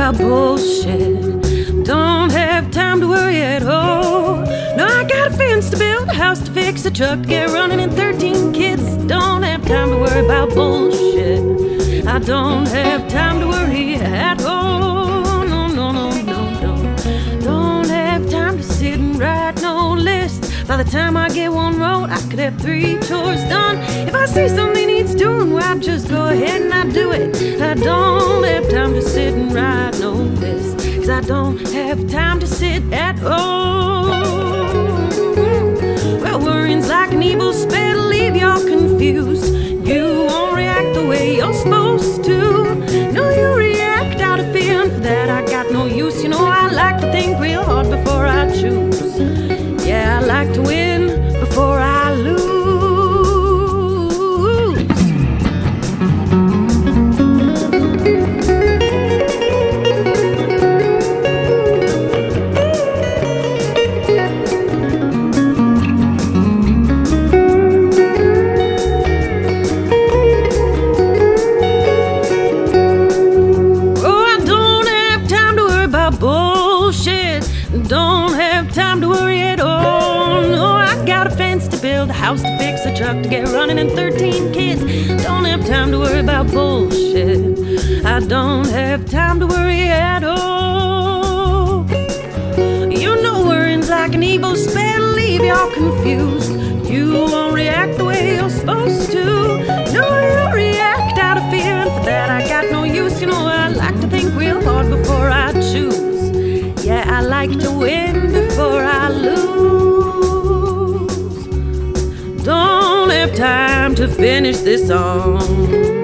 about bullshit. Don't have time to worry at all. No, I got a fence to build, a house to fix, a truck to get running, and 13 kids. Don't have time to worry about bullshit. I don't have time to worry at all. No, no, no, no, no. Don't have time to sit and write no list. By the time I get one road, I could have 3 chores done. If I see something needs doing, well, I just go ahead and I do it. I don't have time to sit and write no list, 'cause I don't have time to sit at all. Well, worrying's like an evil spell, leave y'all confused. You won't react the way you're supposed to. No, you react out of fear, and for that I got no use. You know, I like to think real hard before I choose. Yeah, I like to win before I lose. Oh, I don't have time to worry about bullshit. Don't have time to worry at all. No, I got a fence to build, a house to fix, a truck to get running, and 13 kids. Don't have time to worry about bullshit. I don't have time to worry at all. You know worrying's like an evil spell, leave y'all confused. You won't react the way you're supposed to. No, you react out of fear, and for that I got no use. You know, I like to think real hard before I choose. Yeah, I like to win before I lose. Don't have time to finish this song.